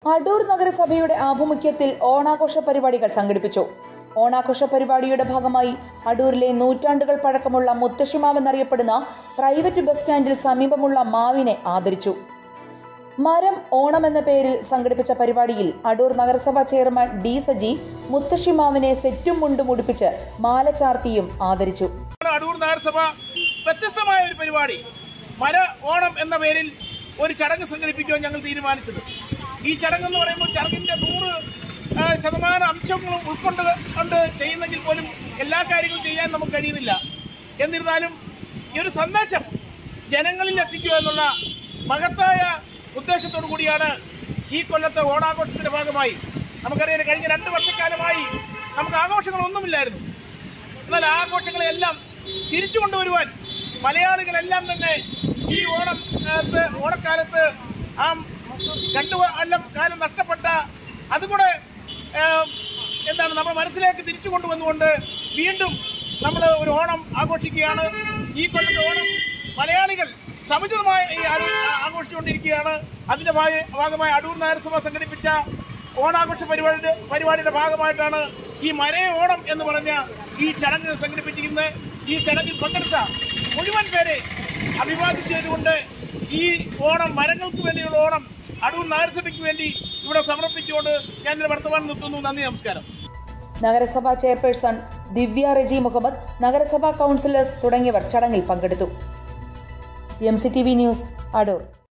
അടൂർ നഗരസഭയുടെ ആഭിമുഖ്യത്തിൽ ഓണാഘോഷ പരിപാടികൾ സംഘടിപ്പിച്ചു. ഓണാഘോഷ പരിപാടിയുടെ ഭാഗമായി അടൂരിലെ നൂറ്റാണ്ടുകൾ പഴക്കമുള്ള മുത്തശ്ശിമാവ് എന്നറിയപ്പെടുന്ന പ്രൈവറ്റ് ബസ് സ്റ്റാൻഡിൽ സമീപമുള്ള മാവിനെ ആദരിച്ചു. മരം ഓണം എന്ന പേരിൽ സംഘടിപ്പിച്ച പരിപാടിയിൽ അടൂർ നഗരസഭാ ചെയർമാൻ ഡി സജി മുത്തശ്ശിമാവിനെ സെറ്റും മുണ്ടും ഉടുപ്പിച്ച് മാല ചാർത്തിയും ആദരിച്ചു. അടൂർ നഗരസഭ വ്യത്യസ്തമായ ഒരു പരിപാടി മര ഓണം എന്ന പേരിൽ ഒരു ചടങ്ങ് സംഘടിപ്പിക്കുവാൻ ഞങ്ങൾ തീരുമാനിച്ചത്. ഈ ചടങ്ങെന്ന് പറയുമ്പോൾ ചടങ്ങിന്റെ 100% അംശങ്ങളും ഉൾക്കൊണ്ട് ചെയ്യുന്നെങ്കിൽ പോലും എല്ലാ കാര്യങ്ങളും ചെയ്യാൻ നമുക്ക് കഴിയുന്നില്ല. എന്നിരുന്നാലും ഈ ഒരു സന്ദേശം ജനങ്ങളിൽ എത്തിക്കുക എന്നുള്ള മഹത്തായ ഉദ്ദേശത്തോടു കൂടിയാണ് ഈ കൊല്ലത്തെ ഓണാഘോഷത്തിന്റെ ഭാഗമായി. നമുക്കറിയാം, കഴിഞ്ഞ 2 വർഷക്കാലമായി നമുക്ക് ആഘോഷങ്ങളൊന്നുമില്ലായിരുന്നു. എന്നാൽ ആഘോഷങ്ങളെല്ലാം തിരിച്ചു കൊണ്ടുവരുവാൻ മലയാളികളെല്ലാം തന്നെ ഈ ഓണക്കാലത്ത് ആ 2 കാലം നഷ്ടപ്പെട്ട അതുകൂടെ നമ്മുടെ മനസ്സിലേക്ക് തിരിച്ചു കൊണ്ടുവന്നുകൊണ്ട് വീണ്ടും നമ്മൾ ഒരു ഓണം ആഘോഷിക്കുകയാണ്. ഈ കൊല്ലത്തെ ഓണം മലയാളികൾ സമുചിതമായി ആഘോഷിച്ചുകൊണ്ടിരിക്കുകയാണ്. അതിന്റെ ഭാഗമായി അടൂർ നഗരസഭ സംഘടിപ്പിച്ച ഓണാഘോഷ പരിപാടിയുടെ ഭാഗമായിട്ടാണ് ഈ മരേ ഓണം എന്ന് പറഞ്ഞ ഈ ചടങ്ങ് സംഘടിപ്പിച്ചിരിക്കുന്നത്. ഈ ചടങ്ങിൽ പങ്കെടുത്ത മുഴുവൻ പേരെ അഭിവാദ്യം ചെയ്തുകൊണ്ട് ഈ ഓണം മരങ്ങൾക്ക് വേണ്ടിയുള്ള ഓണം അടൂർ നഗരസഭയ്ക്ക് വേണ്ടി ഇവിടെ സമർപ്പിച്ചുകൊണ്ട് ഞാൻ എന്റെ വർത്തമാനം നിർത്തുന്നു. നന്ദി, നമസ്കാരം. നഗരസഭാ ചെയർപേഴ്സൺ ദിവ്യ റെജി മുഹമ്മദ്, നഗരസഭാ കൗൺസിലേഴ്സ് തുടങ്ങിയവർ ചടങ്ങിൽ പങ്കെടുത്തു. MCTV news, Adoor.